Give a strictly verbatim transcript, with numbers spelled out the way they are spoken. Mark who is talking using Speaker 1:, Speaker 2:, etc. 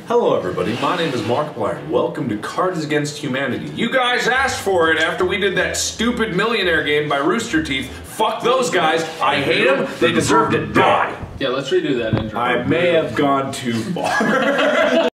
Speaker 1: Hello everybody, my name is Markiplier. Welcome to Cards Against Humanity. You guys asked for it after we did that stupid millionaire game by Rooster Teeth. Fuck those guys. I hate them. They deserve to die.
Speaker 2: Yeah, let's redo that intro.
Speaker 1: I may have gone too far.